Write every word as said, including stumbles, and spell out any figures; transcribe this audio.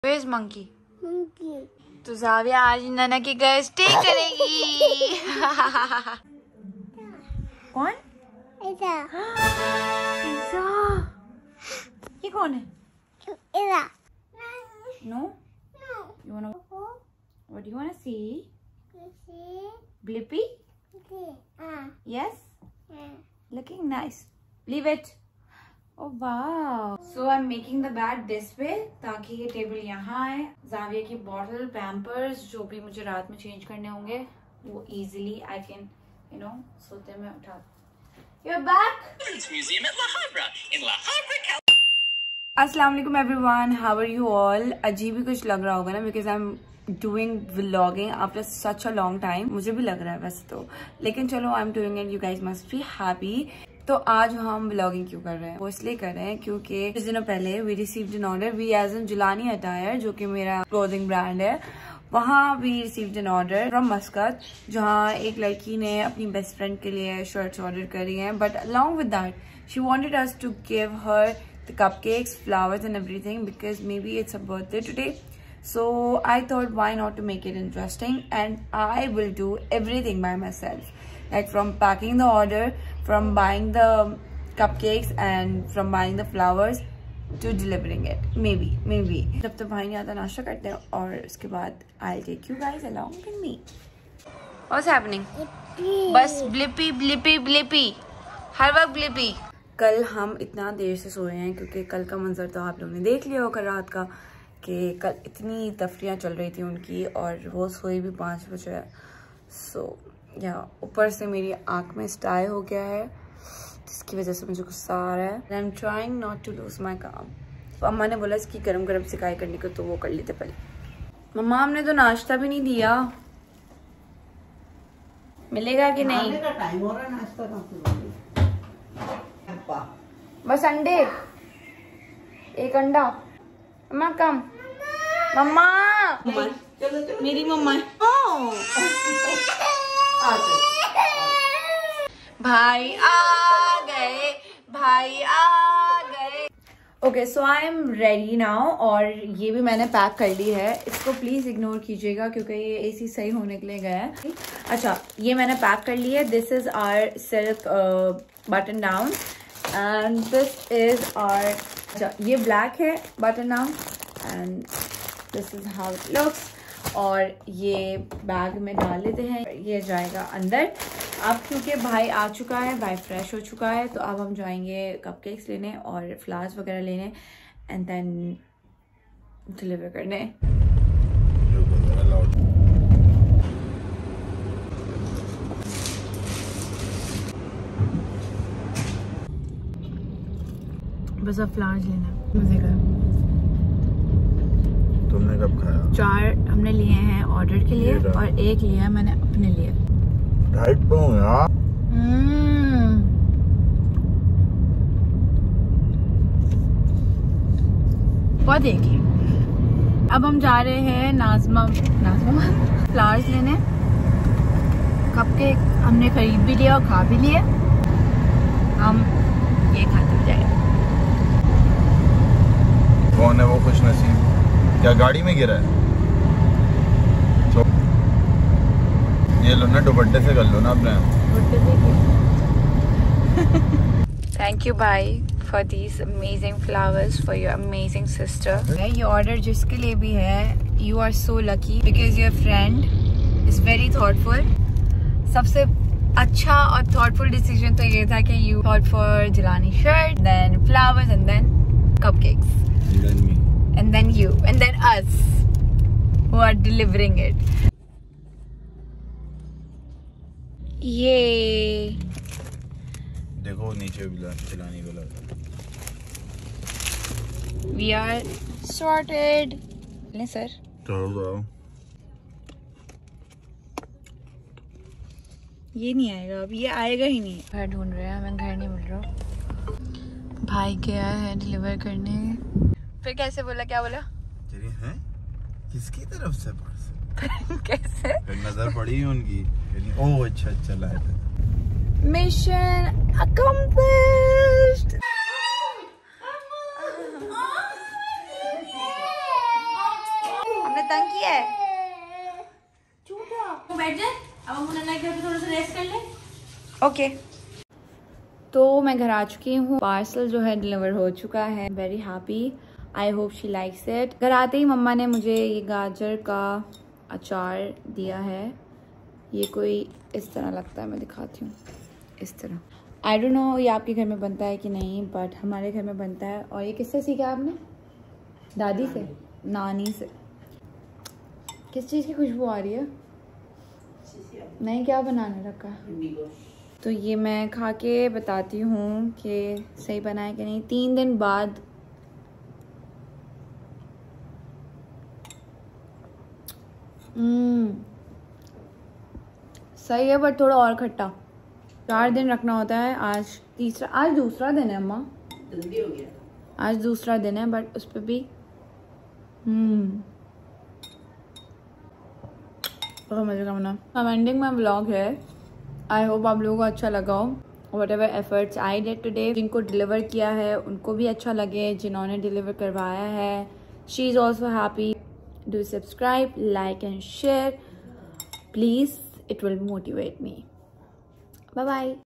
Where's monkey? Monkey. तो जाविया आज नाना के घर स्टे करेगी। कौन? इज़ा। इज़ा। ये कौन है? इज़ा। No. No. You wanna? What do you wanna see? See. Blippi? Okay. Ah. Yes. Yeah. Looking nice. Leave it. Oh wow. So I'm making the bed this way ताकि ये टेबल यहाँ आए। जाविया की बॉटल, पैम्पर्स जो भी मुझे रात में चेंज करने होंगे वो easily I can, you know, सोते में उठा। You're back. Children's Museum at La Habra in La Habra. अस्सलाम वालेकुम everyone. How are you all? अजीब ही कुछ लग रहा होगा ना because I'm doing vlogging after such a long time. मुझे भी लग रहा है वैसे तो, लेकिन चलो I'm doing it. You guys must be happy. तो आज हम व्लॉगिंग क्यों कर रहे हैं? वो इसलिए कर रहे हैं क्योंकि कुछ दिनों पहले we received an order. We as an Jilani attire जो कि मेरा क्लोथिंग ब्रांड है, वहाँ we received an order from Muscat, जहाँ एक लड़की ने अपनी बेस्ट फ्रेंड के लिए शर्ट्स ऑर्डर करी हैं। But along with that she wanted us to give her the cupcakes, flowers and everything because maybe it's a birthday today. So I thought why not to make it interesting, and I will do everything by myself, like from packing the order, from buying the cupcakes, and from buying the flowers to delivering it. Maybe, maybe. जब तक भाई नहीं आता नाश्ता करते हैं और उसके बाद I'll take you guys along with me. What's happening? बस ब्लिपी ब्लिपी ब्लिपी हर वक्त ब्लिपी। कल हम इतना देर से सोए हैं क्योंकि कल का मंजर तो आप लोगों ने देख लिया होगा रात का कि कल इतनी तफरियाँ चल रही थी उनकी और वो सोई भी पाँच बजे। सो या ऊपर से मेरी आँख में स्टाई हो गया है जिसकी वजह से मुझे गुस्सा आ रहा है। I am trying not to lose my काम। तो अम्मा ने बोला इसकी गरम गरम सिकाई करने को, तो वो कर लेते पहले। मम्मा हमने तो नाश्ता भी नहीं दिया, मिलेगा कि नहीं? टाइम हो रहा है नाश्ता का। बस अंडे, एक अंडा। मम्मा कम। मम्मा मेरी मम्मा भाई आ गए, भाई आ गए। Okay so I am ready now, और ये भी मैंने पैक कर ली है। इसको प्लीज इग्नोर कीजिएगा क्योंकि ये एसी सही होने के लिए गया है। अच्छा ये मैंने पैक कर ली है। This is our silk button down and this is our, अच्छा ये ब्लैक है button down and this is how it looks. और ये बैग में डाल लेते हैं, ये जाएगा अंदर। अब क्योंकि भाई आ चुका है, भाई फ्रेश हो चुका है, तो अब हम जाएंगे कपकेक्स लेने और फ्लावर्स वगैरह लेने एंड देन डिलीवर करने। बस अब फ्लावर्स लेना मजे का। तुमने कब खाया? चार हमने लिए हैं ऑर्डर के लिए और एक लिया मैंने अपने लिए। डाइट पे हूँ यार। वो देखिए अब हम जा रहे हैं नाजमा नाजमा फ्लावर्स लेने। कपकेक हमने खरीद भी लिया और खा भी लिए, हम ये खाते जाए। कौन है वो खुश नसीब? क्या गाड़ी में गिरा है? तो ये लो ना, दुपट्टे से कर लो ना अपने। थैंक यू भाई for these amazing flowers for your amazing sister. ये ऑर्डर जिसके लिए भी है, you are so lucky because your friend is very thoughtful. सबसे अच्छा और थॉटफुल डिसीजन तो ये था कि you thought for Jilani shirt, then flowers and then cupcakes and then you and then us who are delivering it. ये देखो नीचे चिलानी वाला। we are sorted. ले सर चलो जाओ। ये नहीं आएगा अब, ये आएगा ही नहीं। घर ढूंढ रहे हैं, हमें घर नहीं मिल रहा। भाई गया है डिलीवर करने। फिर कैसे बोला? क्या बोला? तेरी हैं? किसकी तरफ से पर्स? कैसे? फिर नजर पड़ी उनकी। ओह अच्छा अच्छा लाया था। Mission accomplished. तंग किया है झूठा। बैठ जा, अब हम मुन्ना के घर पे थोड़ा सा रेस्ट कर ले। Okay okay. तो मैं घर आ चुकी हूँ, पार्सल जो है डिलीवर हो चुका है। Very happy, I hope she likes it. घर आते ही मम्मा ने मुझे ये गाजर का अचार दिया है। ये कोई इस तरह लगता है, मैं दिखाती हूँ। इस तरह, आई डोंट नो ये आपके घर में बनता है कि नहीं, बट हमारे घर में बनता है। और ये किससे सीखा आपने? दादी से, नानी से। किस चीज़ की खुशबू आ रही है? नहीं, क्या बनाने रखा? तो ये मैं खा के बताती हूँ कि सही बना है कि नहीं। तीन दिन बाद हम्म सही है, बट थोड़ा और खट्टा। चार दिन रखना होता है, आज तीसरा, आज दूसरा दिन है अम्मा, जल्दी हो गया। आज दूसरा दिन है, बट उस पर भी हम्म बहुत मजे का बना। अब एंडिंग में व्लॉग है। आई होप आप लोगों को अच्छा लगा हो। Whatever efforts I did today, जिनको डिलीवर किया है उनको भी अच्छा लगे, जिन्होंने डिलीवर करवाया है she is also happy. Do subscribe, like and share please, it will motivate me. Bye bye.